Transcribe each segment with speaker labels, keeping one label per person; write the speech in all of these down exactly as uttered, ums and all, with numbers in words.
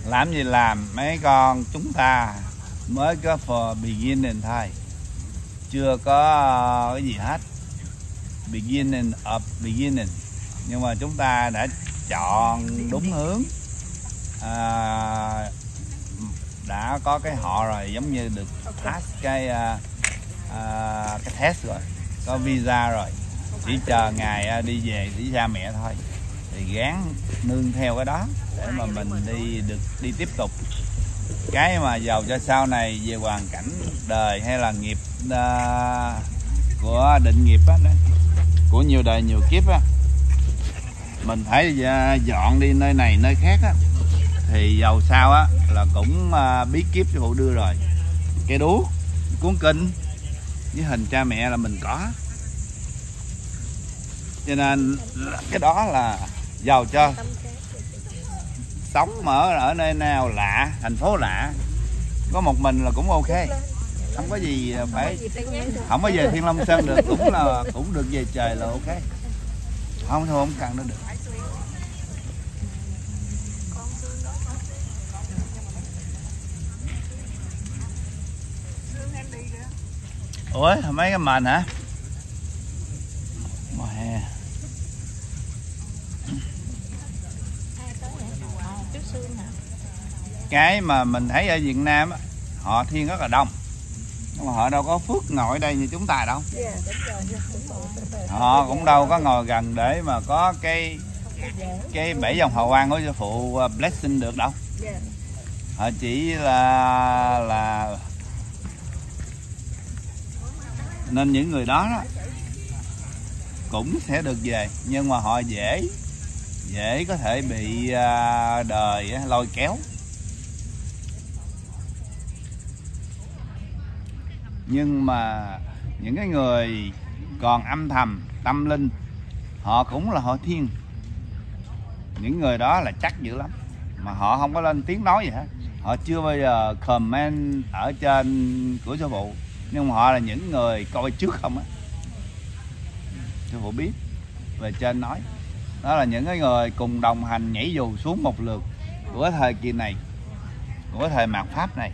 Speaker 1: làm gì làm, mấy con chúng ta mới có for beginning thôi, chưa có cái gì hết, beginning of beginning, nhưng mà chúng ta đã chọn đúng hướng, à, đã có cái họ rồi, giống như được pass cái à, cái test rồi, có visa rồi, chỉ chờ ngày đi về với cha mẹ thôi, thì gán nương theo cái đó để mà mình đi được đi tiếp tục. Cái mà giàu cho sau này về hoàn cảnh đời hay là nghiệp uh, của định nghiệp á, của nhiều đời nhiều kiếp á, mình phải uh, dọn đi nơi này nơi khác á, thì giàu sao á là cũng uh, bí kíp sư phụ đưa rồi, cây đuốc, cuốn kinh với hình cha mẹ là mình có, cho nên cái đó là giàu cho. Sống ở ở nơi nào lạ, thành phố lạ, có một mình là cũng ok, không có gì phải, không có về Thiên Long Sơn được, cũng là cũng được về trời là ok, không thôi không cần nó được. Ủa mấy cái mền hả? Mẹ. Cái mà mình thấy ở Việt Nam á, họ thiên rất là đông, nhưng mà họ đâu có phước ngồi ở đây như chúng ta đâu. Họ cũng đâu có ngồi gần để mà có cái cái bảy dòng hào quang của sư phụ blessing được đâu. Họ chỉ là là nên những người đó, đó cũng sẽ được về, nhưng mà họ dễ dễ có thể bị đời lôi kéo. Nhưng mà những cái người còn âm thầm tâm linh, họ cũng là họ thiên, những người đó là chắc dữ lắm, mà họ không có lên tiếng nói gì hết, họ chưa bao giờ comment ở trên của sư phụ, nhưng mà họ là những người coi trước không á, sư phụ biết về trên nói, đó là những cái người cùng đồng hành nhảy dù xuống một lượt của thời kỳ này, của thời mạt Pháp này.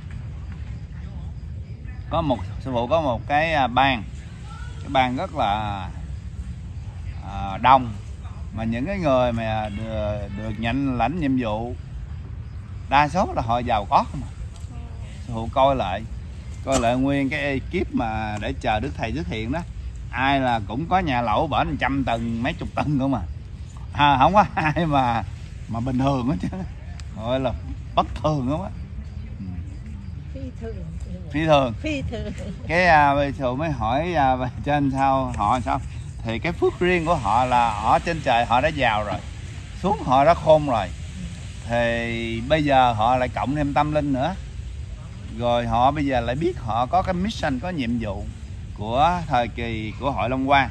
Speaker 1: Có một sư phụ có một cái ban, cái ban rất là à, đông, mà những cái người mà được, được nhận lãnh nhiệm vụ đa số là họ giàu có không à. Sư phụ coi lại coi lại nguyên cái ekip mà để chờ Đức Thầy xuất hiện đó, ai là cũng có nhà lẩu bển trăm tầng mấy chục tầng không mà, à, không có ai mà mà bình thường hết chứ, gọi là bất thường không á,
Speaker 2: phi thường
Speaker 1: phi thường
Speaker 2: phi thường.
Speaker 1: Cái à, bây giờ mới hỏi à, trên sao họ sao, thì cái phước riêng của họ là ở trên trời họ đã giàu rồi, xuống họ đã khôn rồi, thì bây giờ họ lại cộng thêm tâm linh nữa, rồi họ bây giờ lại biết họ có cái mission, có nhiệm vụ của thời kỳ của hội Long Hoa.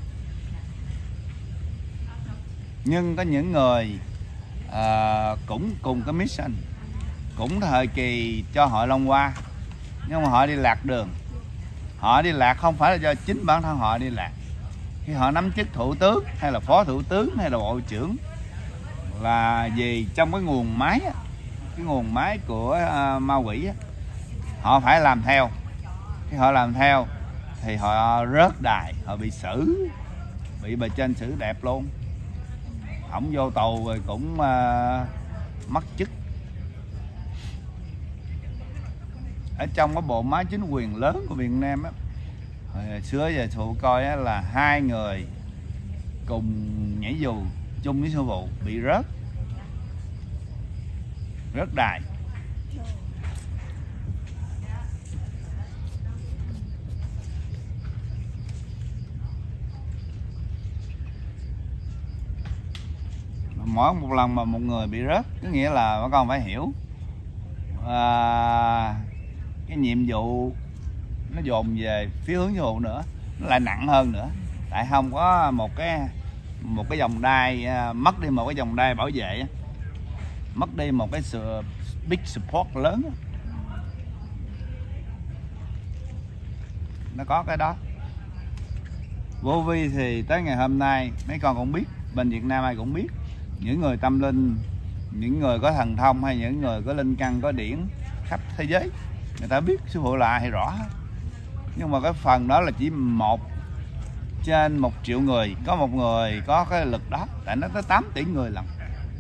Speaker 1: Nhưng có những người à, cũng cùng cái mission, cũng thời kỳ cho hội Long Hoa, nhưng mà họ đi lạc đường. Họ đi lạc không phải là do chính bản thân họ đi lạc, khi họ nắm chức thủ tướng hay là phó thủ tướng hay là bộ trưởng, là vì trong cái nguồn máy, cái nguồn máy của uh, ma quỷ, họ phải làm theo. Khi họ làm theo thì họ rớt đài, họ bị xử, bị bề trên xử đẹp luôn, ổng vô tù rồi cũng uh, mất chức. Ở trong cái bộ máy chính quyền lớn của Việt Nam á, hồi xưa giờ sư phụ coi á, là hai người cùng nhảy dù chung với sư phụ bị rớt rớt đài. Mỗi một lần mà một người bị rớt, có nghĩa là các con phải hiểu à, cái nhiệm vụ nó dồn về phía hướng sư phụ nữa, nó lại nặng hơn nữa, tại không có một cái một cái vòng đai, mất đi một cái vòng đai bảo vệ, mất đi một cái sự big support lớn, nó có cái đó. Vô vi thì tới ngày hôm nay mấy con cũng biết, bên Việt Nam ai cũng biết, những người tâm linh những người có thần thông hay những người có linh căn có điển khắp thế giới, người ta biết sư phụ là ai thì rõ. Nhưng mà cái phần đó là chỉ một trên một triệu người có một người có cái lực đó, tại nó tới tám tỷ người lần.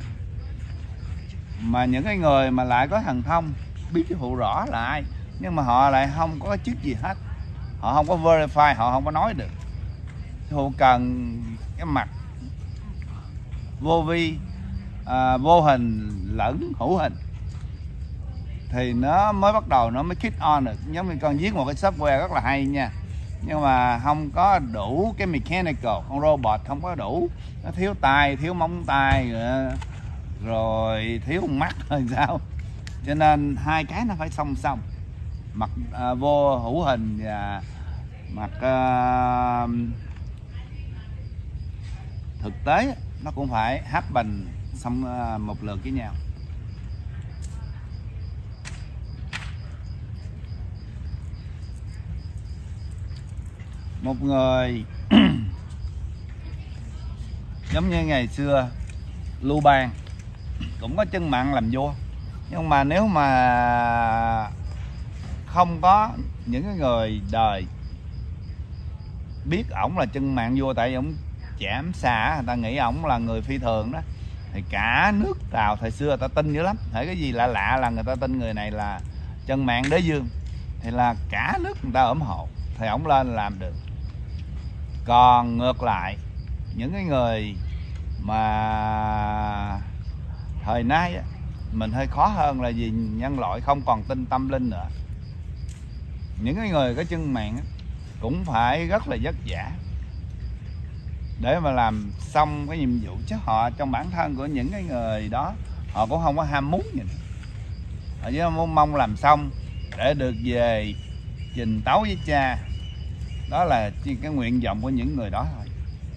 Speaker 1: Mà những cái người mà lại có thần thông biết sư phụ rõ là ai, nhưng mà họ lại không có chức gì hết, họ không có verify, họ không có nói được. Sư phụ cần cái mặt vô vi, à, vô hình lẫn hữu hình thì nó mới bắt đầu, nó mới kick on được. Giống như con viết một cái software rất là hay nha, nhưng mà không có đủ cái mechanical, con robot không có đủ, nó thiếu tay, thiếu móng tay, rồi thiếu mắt hay sao. Cho nên hai cái nó phải song song, mặt uh, vô hữu hình và mặt uh, thực tế nó cũng phải happen xong uh, một lượt với nhau. Một người giống như ngày xưa Lưu Bang cũng có chân mạng làm vua, nhưng mà nếu mà không có những cái người đời biết ổng là chân mạng vua, tại vì ổng chém xa, người ta nghĩ ổng là người phi thường đó, thì cả nước Tàu thời xưa người ta tin dữ lắm. Thấy cái gì lạ lạ là người ta tin người này là chân mạng đế vương, thì là cả nước người ta ủng hộ, thì ổng lên làm được. Còn ngược lại những cái người mà thời nay á, mình hơi khó hơn là vì nhân loại không còn tin tâm linh nữa. Những cái người có chân mạng á, cũng phải rất là vất vả để mà làm xong cái nhiệm vụ, chứ họ trong bản thân của những cái người đó họ cũng không có ham muốn gì, họ chỉ mong làm xong để được về trình tấu với cha. Đó là cái nguyện vọng của những người đó thôi.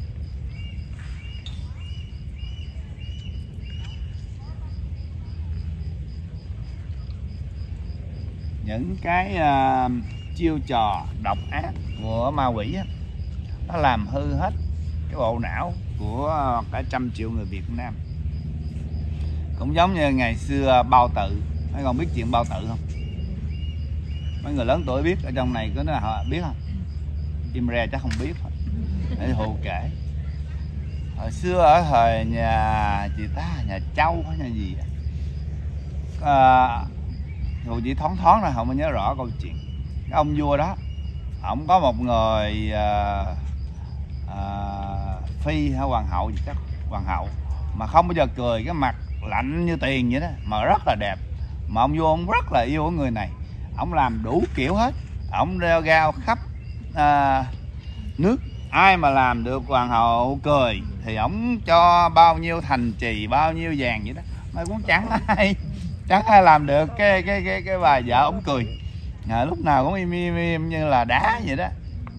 Speaker 1: Những cái uh, chiêu trò độc ác của ma quỷ á, nó làm hư hết cái bộ não của cả trăm triệu người Việt Nam. Cũng giống như ngày xưa Bao Tự, mấy con biết chuyện Bao Tự không? Mấy người lớn tuổi biết, ở trong này có nó họ biết không? Im re chắc không biết thôi. Để Hù kể. Hồi xưa ở thời nhà chị ta, nhà Châu hay nhà gì à, Hù chỉ thoáng thoáng ra không nhớ rõ câu chuyện. Cái ông vua đó, ổng có một người à, à, phi hay hoàng hậu gì chắc hoàng hậu, mà không bao giờ cười, cái mặt lạnh như tiền vậy đó, mà rất là đẹp. Mà ông vua ông rất là yêu người này, ông làm đủ kiểu hết, ông rêu rao khắp à, nước. Ai mà làm được hoàng hậu cười thì ổng cho bao nhiêu thành trì, bao nhiêu vàng vậy đó, mà cũng chẳng ai chẳng ai làm được cái cái cái cái bà vợ ổng cười. À, lúc nào cũng im im im như là đá vậy đó.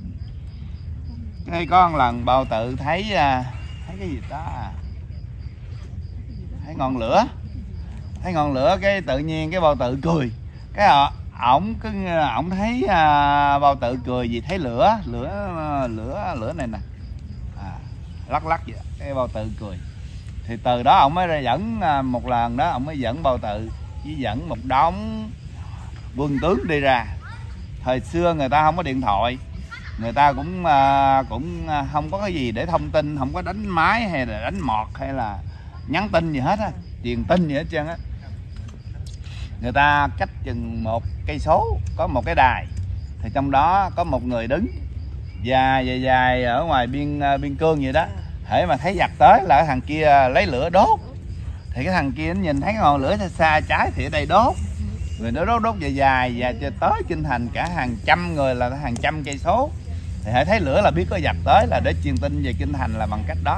Speaker 1: Cái có một lần Bao Tự thấy thấy cái gì đó, thấy ngọn lửa, thấy ngọn lửa cái tự nhiên cái Bao Tự cười. Cái họ ổng cứ ổng thấy à, Bao Tự cười gì thấy lửa lửa lửa lửa này nè, à, lắc lắc vậy. Cái Bao Tự cười thì từ đó ổng mới dẫn một lần đó, ổng mới dẫn Bao Tự với dẫn một đống quân tướng đi ra. Thời xưa người ta không có điện thoại, người ta cũng à, cũng không có cái gì để thông tin, không có đánh máy hay là đánh mọt hay là nhắn tin gì hết á, truyền tin gì hết trơn á. Người ta cách chừng một cây số có một cái đài, thì trong đó có một người đứng dài dài dài ở ngoài biên biên cương vậy đó. Hễ mà thấy giặc tới là cái thằng kia lấy lửa đốt, thì cái thằng kia nó nhìn thấy ngọn lửa xa xa trái thì ở đây đốt, người nó đốt đốt dài dài và cho tới kinh thành cả hàng trăm người là hàng trăm cây số, thì hãy thấy lửa là biết có giặc tới, là để truyền tin về kinh thành là bằng cách đó.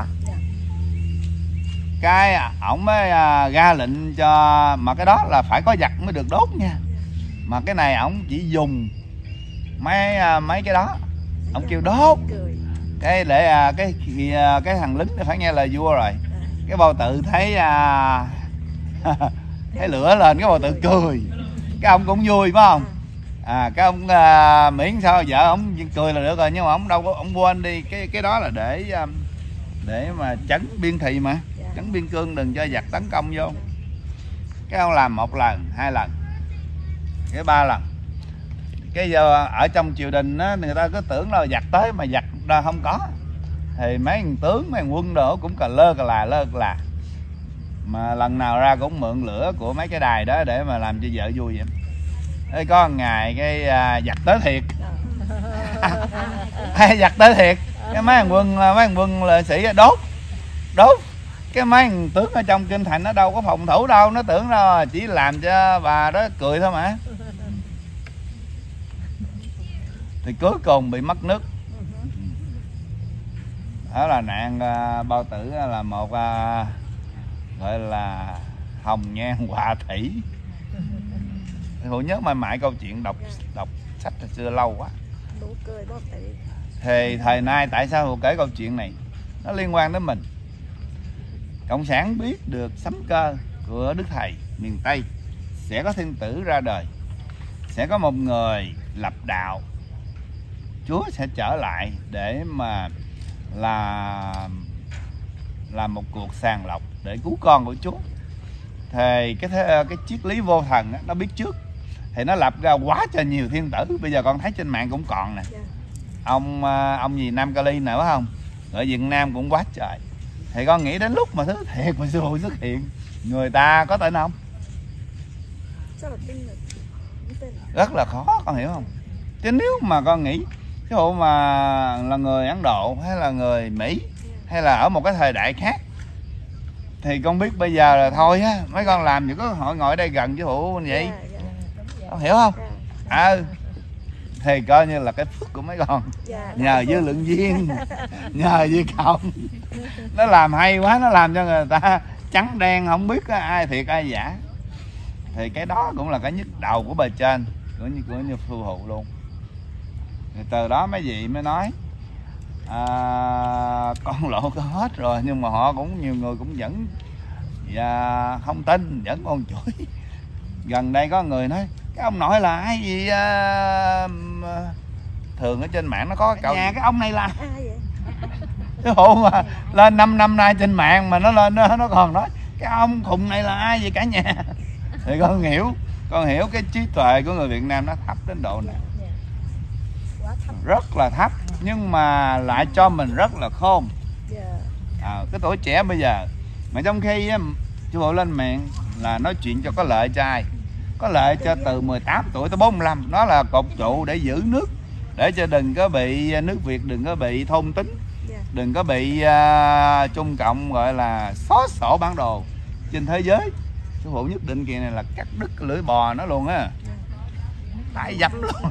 Speaker 1: Cái ổng mới à, ra lệnh cho, mà cái đó là phải có giặc mới được đốt nha, mà cái này ổng chỉ dùng mấy à, mấy cái đó, ổng kêu đốt cái để à, cái cái thằng lính phải nghe lời vua rồi. Cái Bao Tự thấy à, thấy lửa lên, cái Bao Tự cười, cái ông cũng vui phải không? À, cái ông à, miễn sao vợ ông cười là được rồi, nhưng mà ông đâu có, ông quên đi cái cái đó là để để mà trấn biên thị mà, trấn biên cương đừng cho giặc tấn công vô. cái ông làm một lần, hai lần, cái ba lần. Cái giờ ở trong triều đình á, người ta cứ tưởng là giặc tới mà giặc ra không có. Thì mấy thằng tướng, mấy thằng quân đồ cũng cà lơ cà là lơ cà là. Mà lần nào ra cũng mượn lửa của mấy cái đài đó để mà làm cho vợ vui vậy. Thế có một ngày cái uh, giặc tới thiệt. Hay giặc tới thiệt. Cái mấy thằng quân mấy thằng quân lợi sĩ đốt. Đốt. Cái mấy thằng tướng ở trong kinh thành nó đâu có phòng thủ đâu, nó tưởng đâu chỉ làm cho bà đó cười thôi mà. Thì cuối cùng bị mất nước. Đó là nạn uh, bao tử là một uh, gọi là hồng nhan họa thủy. Hữu nhớ mãi mãi câu chuyện đọc đọc sách hồi xưa lâu quá. Thì thời nay tại sao Hữu kể câu chuyện này? Nó liên quan đến mình. Cộng sản biết được sấm cơ của Đức Thầy miền Tây sẽ có thiên tử ra đời, sẽ có một người lập đạo, Chúa sẽ trở lại để mà là làm một cuộc sàng lọc để cứu con của Chúa. Thì cái thế, cái triết lý vô thần đó, nó biết trước thì nó lập ra quá trời nhiều thiên tử. Bây giờ con thấy trên mạng cũng còn nè. Ông ông gì Nam Kali nữa phải không? Ở Việt Nam cũng quá trời. Thì con nghĩ đến lúc mà thứ thiệt mà sư phụ xuất hiện, người ta có tin không? Rất là khó, con hiểu không? Chứ nếu mà con nghĩ sư phụ mà là người Ấn Độ hay là người Mỹ hay là ở một cái thời đại khác thì con biết bây giờ là thôi á, mấy con làm gì có hội ngồi đây gần sư phụ như vậy. Con hiểu không? À, thì coi như là cái phước của mấy con. Nhờ dư luận viên, nhờ Di Cộng, nó làm hay quá, nó làm cho người ta trắng đen không biết ai thiệt ai giả. Thì cái đó cũng là cái nhức đầu của bề trên, của như của như sư phụ luôn. Thì từ đó mấy vị mới nói à, con lộ có hết rồi, nhưng mà họ cũng nhiều người cũng vẫn và không tin, vẫn còn chửi. Gần đây có người nói cái ông nội là ai gì à, thường ở trên mạng nó có cái nhà cái ông này là cái hộ mà lên năm năm nay trên mạng mà nó lên nó, nó còn nói cái ông khùng này là ai vậy cả nhà. Thì con hiểu, con hiểu cái trí tuệ của người Việt Nam nó thấp đến độ này, rất là thấp, nhưng mà lại cho mình rất là khôn. À, cái tuổi trẻ bây giờ mà trong khi chú bộ lên mạng là nói chuyện cho có lợi cho ai, có lợi cho từ mười tám tuổi tới bốn mươi lăm. Nó là cột trụ để giữ nước, để cho đừng có bị nước Việt đừng có bị thôn tính, đừng có bị uh, Trung Cộng gọi là xóa sổ bản đồ trên thế giới. Sư phụ nhất định kỳ này là cắt đứt cái lưỡi bò nó luôn á, tại dập luôn.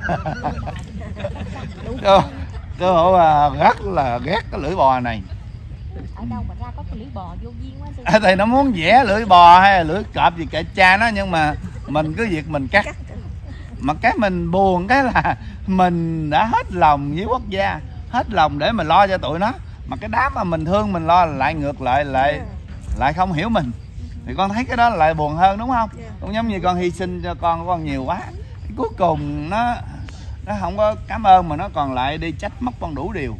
Speaker 1: Sư phụ uh, rất là ghét cái lưỡi bò này.
Speaker 2: Ở đâu mà ra có cái lưỡi bò vô duyên quá.
Speaker 1: À, thì nó muốn vẽ lưỡi bò hay là lưỡi cọp gì kệ cha nó, nhưng mà mình cứ việc mình cắt. Mà cái mình buồn cái là mình đã hết lòng với quốc gia, hết lòng để mình lo cho tụi nó, mà cái đám mà mình thương mình lo lại ngược lại lại lại không hiểu mình. Thì con thấy cái đó lại buồn hơn, đúng không? Cũng giống như con hy sinh cho con của con nhiều quá, cuối cùng nó nó không có cảm ơn mà nó còn lại đi trách móc con đủ điều.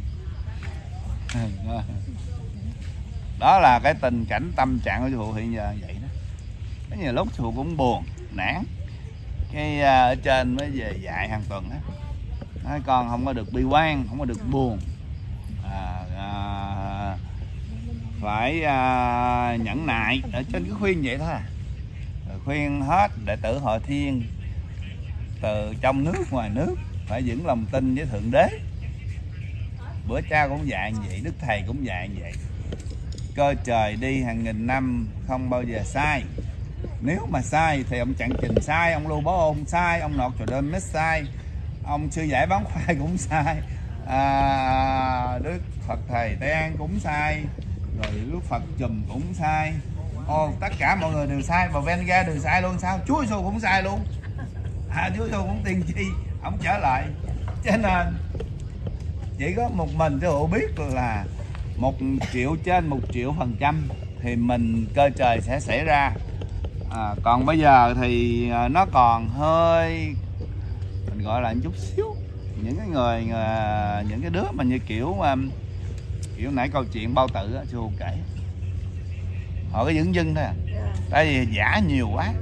Speaker 1: Đó là cái tình cảnh tâm trạng của sư phụ hiện giờ vậy đó. Có nhiều lúc sư phụ cũng buồn, nản. Cái ở trên mới về dạy hàng tuần á, nói con không có được bi quan, không có được buồn, à, à, phải à, nhẫn nại. Ở trên cứ khuyên vậy thôi à. Rồi khuyên hết đệ tử Hội Thiên từ trong nước ngoài nước phải vững lòng tin với Thượng Đế. Bữa cha cũng dạy như vậy, Đức Thầy cũng dạy như vậy. Cơ trời đi hàng nghìn năm không bao giờ sai. Nếu mà sai thì ông Trạng Trình sai, ông Lưu Bá Ôn sai, ông Nọt Trò Đơm Mít sai, ông Sư Giải Bán Khoai cũng sai, à, Đức Phật Thầy Tây An cũng sai, rồi Đức Phật Chùm cũng sai. Ồ, tất cả mọi người đều sai, và Venga đều sai luôn sao? Chúa Giêsu cũng sai luôn. À, Chúa Giêsu cũng tiên tri, ông trở lại. Cho nên chỉ có một mình cho hộ biết là một triệu trên một triệu phần trăm thì mình cơ trời sẽ xảy ra. À, còn bây giờ thì nó còn hơi mình gọi là một chút xíu. Những cái người, những cái đứa mà như kiểu kiểu nãy câu chuyện bao tử á, sư phụ kể, họ có dửng dưng thôi à. Tại vì giả nhiều quá,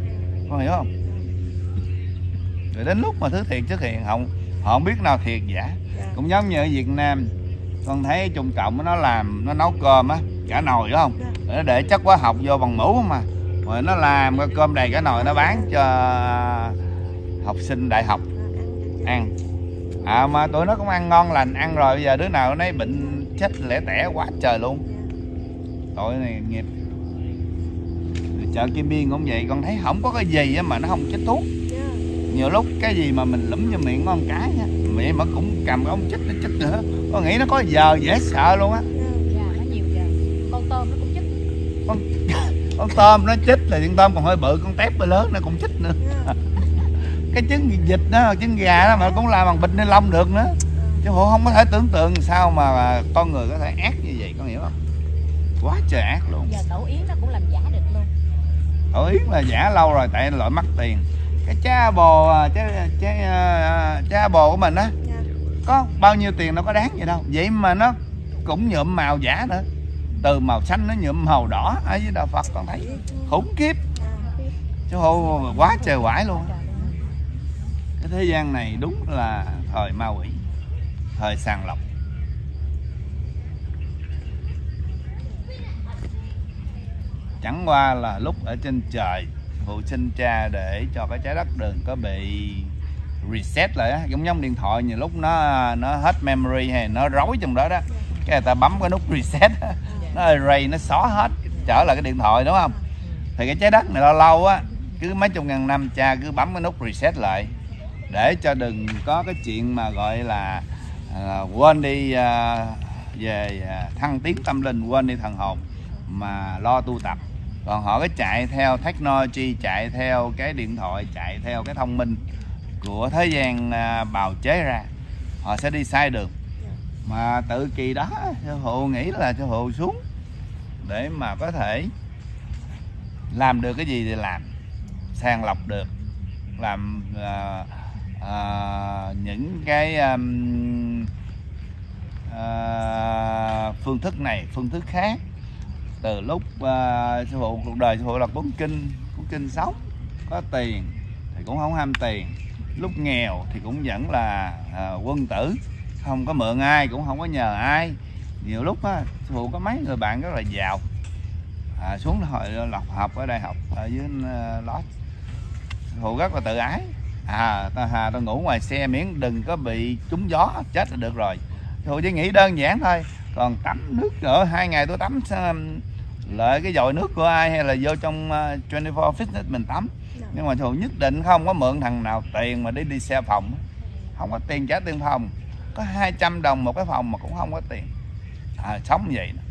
Speaker 1: con hiểu không? Rồi đến lúc mà thứ thiệt xuất hiện họ họ không biết nào thiệt giả.
Speaker 3: Dạ.
Speaker 1: Cũng giống như ở Việt Nam, con thấy Trung Cộng nó làm, nó nấu cơm á cả nồi đúng không?
Speaker 3: Dạ.
Speaker 1: Nó để chất hóa học vô bằng mũ mà, rồi nó làm cái cơm đầy cả nồi nó bán cho học sinh đại học ăn. À mà tụi nó cũng ăn ngon lành, ăn rồi bây giờ đứa nào nấy bệnh chết lẻ tẻ quá trời luôn. Tội này nghiệp. Chợ Kim Biên cũng vậy, con thấy không có cái gì mà nó không chích thuốc. Nhiều lúc cái gì mà mình lúm vô miệng ngon cái nha, miệng mà cũng cầm cái ống chích nó chích nữa. Con nghĩ nó có giờ dễ sợ luôn á.
Speaker 2: Dạ, nó nhiều giờ. Con tôm nó cũng chích.
Speaker 1: Con, con tôm nó chích là con tôm còn hơi bự, con tép hơi lớn nó cũng chích nữa. Cái trứng vịt đó, trứng gà đó mà cũng làm bằng bịch ni lông được nữa. Chứ hộ không có thể tưởng tượng sao mà con người có thể ác như vậy, con hiểu không? Quá trời ác luôn.
Speaker 2: Giờ tổ yến nó cũng làm giả được luôn.
Speaker 1: Tổ yến là giả lâu rồi, tại loại mắc tiền. Cái chá bò, trái, trái, chá bò của mình á, có bao nhiêu tiền đâu có đáng vậy đâu. Vậy mà nó cũng nhuộm màu giả nữa. Từ màu xanh nó nhuộm màu đỏ ở dưới đạo Phật, con thấy khủng khiếp. Chứ hộ quá trời quải luôn. Cái thế gian này đúng là thời ma quỷ, thời sàng lọc. Chẳng qua là lúc ở trên trời Phụ sinh cha để cho cái trái đất đừng có bị reset lại á, giống giống điện thoại nhiều lúc nó nó hết memory hay nó rối trong đó đó, cái người ta bấm cái nút reset á, nó erase, nó xóa hết, trở lại cái điện thoại đúng không? Thì cái trái đất này lâu lâu á, cứ mấy chục ngàn năm cha cứ bấm cái nút reset lại để cho đừng có cái chuyện mà gọi là uh, quên đi uh, về uh, thăng tiến tâm linh, quên đi thần hồn mà lo tu tập. Còn họ cứ chạy theo technology, chạy theo cái điện thoại, chạy theo cái thông minh của thế gian uh, bào chế ra, họ sẽ đi sai đường. Mà tự kỳ đó sư phụ nghĩ là sư phụ xuống để mà có thể làm được cái gì thì làm, sàng lọc được, làm uh, uh, những cái um, uh, phương thức này, phương thức khác. Từ lúc uh, sư phụ cuộc đời sư phụ là cuốn kinh, cuốn kinh sống, có tiền thì cũng không ham tiền, lúc nghèo thì cũng vẫn là uh, quân tử, không có mượn ai, cũng không có nhờ ai. Nhiều lúc á, sư phụ có mấy người bạn rất là giàu, à, xuống hội lọc học ở đại học ở dưới uh, Lodge. Sư phụ rất là tự ái, à tao hà tao ngủ ngoài xe miễn đừng có bị trúng gió chết là được rồi. Sư phụ chỉ nghĩ đơn giản thôi. Còn tắm nước ở hai ngày tôi tắm lại cái dội nước của ai hay là vô trong uh, hai mươi bốn fitness mình tắm. Nhưng mà sư phụ nhất định không có mượn thằng nào tiền mà đi đi xe phòng, không có tiền trả tiền phòng, có hai trăm đồng một cái phòng mà cũng không có tiền, à, sống vậy nè.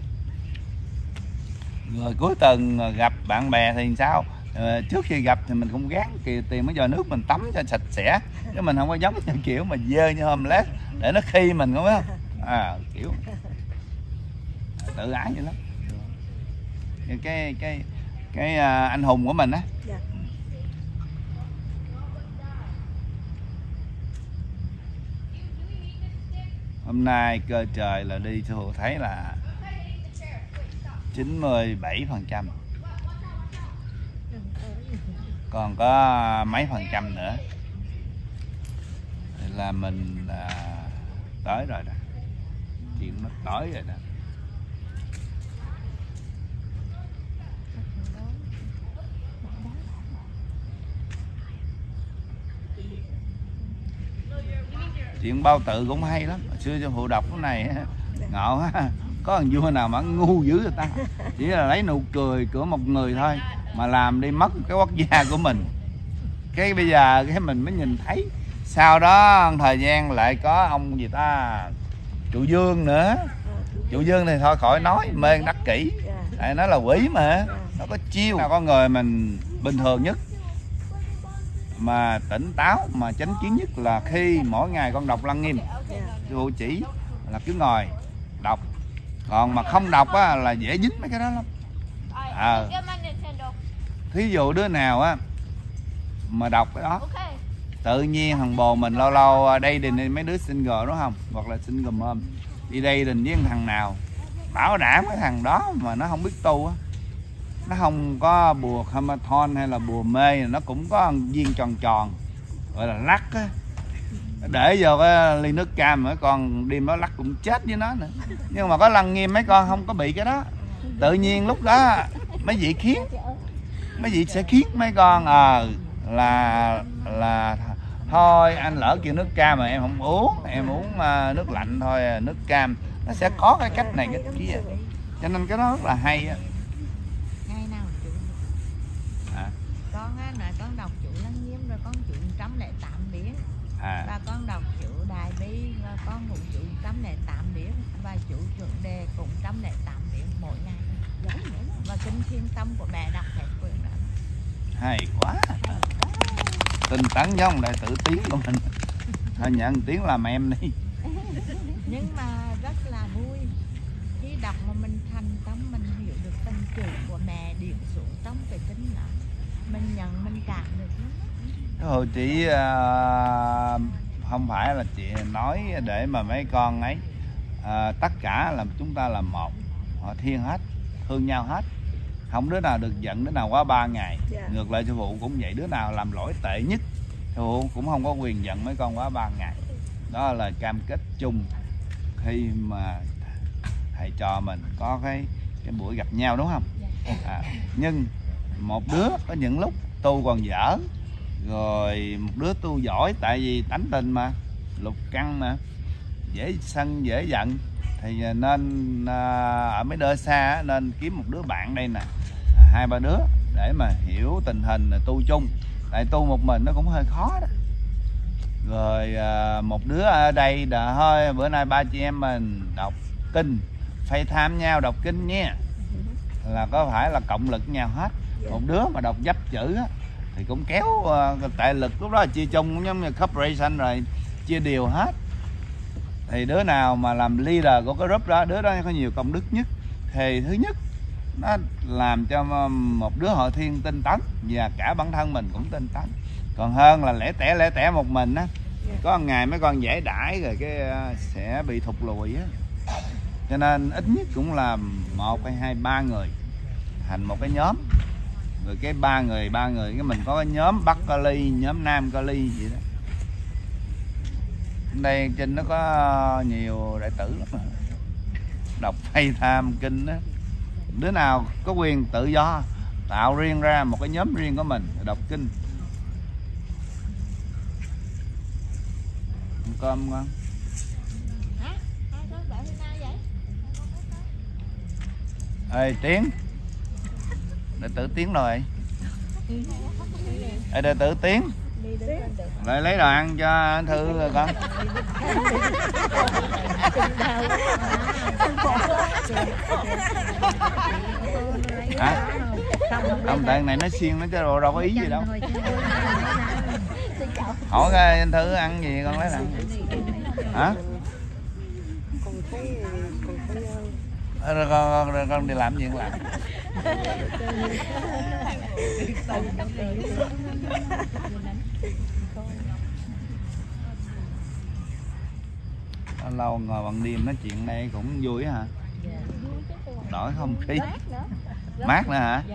Speaker 1: Rồi cuối tuần gặp bạn bè thì sao, à, trước khi gặp thì mình cũng gán kìa tiền mới vào nước mình tắm cho sạch sẽ, chứ mình không có giống như kiểu mà dơ như homeless để nó khi mình, không biết không, à, kiểu tự ái vậy lắm. Cái cái cái, cái uh, anh hùng của mình á.
Speaker 3: Dạ.
Speaker 1: Hôm nay cơ trời là đi sư phụ thấy là chín mươi bảy phần trăm, còn có mấy phần trăm nữa thì là mình à, tới rồi đó, chuyện nó tới rồi đó. Chuyện bao tự cũng hay lắm. Hồi xưa sư phụ đọc cái này ngộ ha, có thằng vua nào mà ngu dữ người ta, chỉ là lấy nụ cười của một người thôi mà làm đi mất cái quốc gia của mình. Cái bây giờ cái mình mới nhìn thấy, sau đó thời gian lại có ông gì ta, Trụ Dương nữa. Trụ Dương thì thôi khỏi nói, mê đắc kỷ, tại nó là quỷ mà, nó có chiêu. Con người mình bình thường nhất mà tỉnh táo mà chánh kiến nhất là khi mỗi ngày con đọc Lăng Nghiêm. Sư phụ chỉ là cứ ngồi đọc, còn mà không đọc á, là dễ dính mấy cái đó lắm. À, thí dụ đứa nào á mà đọc cái đó, tự nhiên thằng bồ mình lâu lâu đây đình mấy đứa single đúng không, hoặc là single mom đi đây đình với thằng nào, bảo đảm cái thằng đó mà nó không biết tu á nó không có bùa Hamathon hay là bùa mê, nó cũng có viên tròn tròn gọi là lắc á, để vô cái ly nước cam mấy con đêm đó lắc cũng chết với nó nữa. Nhưng mà có Lăng Nghiêm mấy con không có bị cái đó, tự nhiên lúc đó mấy vị khiến mấy vị sẽ khiến mấy con ờ à, là là thôi anh lỡ kêu nước cam mà em không uống, em uống uh, nước lạnh thôi, nước cam nó sẽ có cái cách này cái kia, cho nên cái đó rất là hay á.
Speaker 2: Ngày nào chủ à. Con á là con đọc chữ Lăng Nghiêm rồi con chữ một trăm lẻ tám biến à. Và con đọc chữ Đại Bi và con cũng chữ một trăm lẻ tám biến và chữ Chuẩn Đề cũng một trăm lẻ tám biến mỗi ngày. Và kinh Thiên Tâm của mẹ đọc hết quyển đó.
Speaker 1: Hay quá, tinh tấn giống đại tử Tiến của mình. Thôi nhận Tiến làm em đi.
Speaker 2: Nhưng mà rất là vui khi đọc mà mình thành tâm, mình hiểu được từng chữ của mẹ điểm xuống trong cái kinh đó, mình nhận mình cảm được nó.
Speaker 1: Hồi chị uh, không phải là chị nói để mà mấy con ấy uh, tất cả là chúng ta là một, họ thiên hết, thương nhau hết, không đứa nào được giận đứa nào quá ba ngày. Yeah. Ngược lại sư phụ cũng vậy, đứa nào làm lỗi tệ nhất sư phụ cũng không có quyền giận mấy con quá ba ngày. Đó là cam kết chung khi mà thầy trò mình có cái cái buổi gặp nhau, đúng không? À, nhưng một đứa có những lúc tu còn dở, rồi một đứa tu giỏi, tại vì tánh tình mà lục căn mà dễ sân dễ giận, thì nên ở mấy nơi xa nên kiếm một đứa bạn đây nè, hai ba đứa để mà hiểu tình hình tu chung, tại tu một mình nó cũng hơi khó đó. Rồi một đứa ở đây đã thôi, bữa nay ba chị em mình đọc kinh, phải tham nhau đọc kinh nha, là có phải là cộng lực nhau hết. Một đứa mà đọc dấp chữ á, thì cũng kéo uh, tại lực lúc đó là chia chung giống như corporation rồi, chia đều hết. Thì đứa nào mà làm leader của cái group đó, đứa đó có nhiều công đức nhất, thì thứ nhất nó làm cho một đứa hội thiên tinh tấn và cả bản thân mình cũng tinh tấn, còn hơn là lẻ tẻ lẻ tẻ một mình á, có một ngày mấy con giải đãi rồi cái uh, sẽ bị thụt lùi á. Cho nên ít nhất cũng là một hay hai ba người thành một cái nhóm, rồi cái ba người ba người cái mình có cái nhóm Bắc Kali, nhóm Nam Kali vậy đó. Đây trên nó có nhiều đại tử lắm mà, đọc hay tham kinh đó. Đứa nào có quyền tự do tạo riêng ra một cái nhóm riêng của mình đọc kinh. Ăn cơm ngon. Ê Tiến, đệ tử Tiến rồi. Ê đệ tử Tiến, lại lấy đồ ăn cho anh Thư rồi con. Hả? Ông tại này nó xiên nó chứ đâu, đâu có ý gì đâu. Hỏi coi anh Thư ăn gì con lấy ăn. Hả? Rồi con, con, con đi làm gì con làm? Lâu ngồi bằng đêm nói chuyện đây cũng vui hả? Đổi không khí. Mát nữa hả?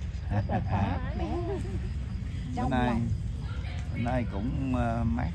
Speaker 1: Bữa nay bữa nay cũng uh, mát.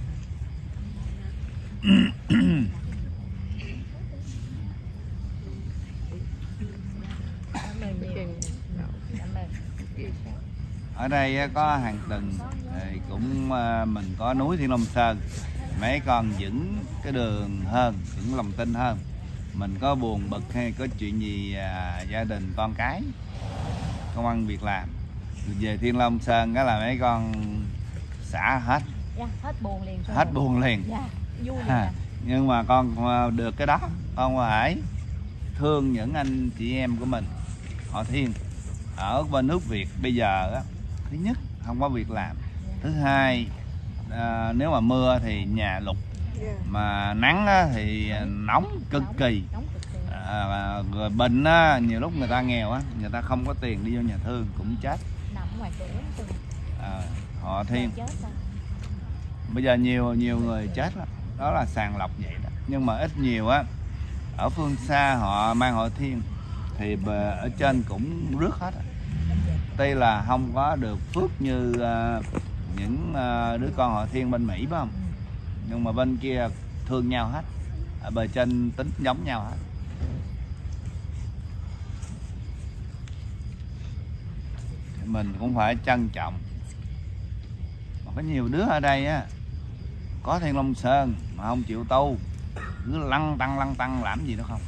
Speaker 1: Ở đây có hàng tuần thì cũng mình có núi Thiên Long Sơn, mấy con vững cái đường hơn, vững lòng tin hơn. Mình có buồn bực hay có chuyện gì à, gia đình con cái công ăn việc làm, về Thiên Long Sơn cái là mấy con xả hết.
Speaker 2: Yeah, hết buồn liền.
Speaker 1: Hết buồn liền.
Speaker 2: Yeah, vui liền
Speaker 1: à, nhưng mà con được cái đó, con phải thương những anh chị em của mình họ Thiên ở bên nước Việt bây giờ á. Thứ nhất không có việc làm, thứ hai à, nếu mà mưa thì nhà lụt, mà nắng á, thì nóng cực kỳ, à, rồi bệnh á, nhiều lúc người ta nghèo á, người ta không có tiền đi vô nhà thương cũng chết. À, họ Thiên bây giờ nhiều nhiều người chết đó, đó là sàng lọc vậy đó. Nhưng mà ít nhiều á, ở phương xa họ mang họ Thiên thì ở trên cũng rước hết. tuy là không có được phước như uh, những uh, đứa con họ Thiên bên Mỹ phải không, nhưng mà bên kia thương nhau hết, ở bề trên tính giống nhau hết. Mình cũng phải trân trọng. Mà có nhiều đứa ở đây á có Thiên Long Sơn mà không chịu tu, cứ lăng tăng lăng tăng làm gì đó không.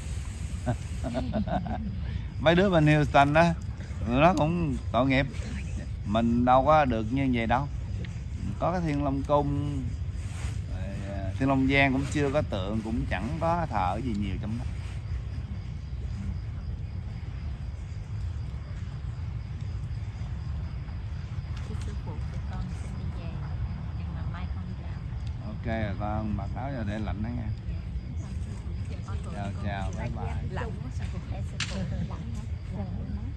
Speaker 1: Mấy đứa bên Houston đó nó cũng tội nghiệp, mình đâu có được như vậy đâu. Có cái Thiên Long Cung, Thiên Long Giang cũng chưa có tượng, cũng chẳng có thờ gì nhiều trong đó. Ok rồi con, mặc áo cho để lạnh đó nha. Chào chào, bye bye.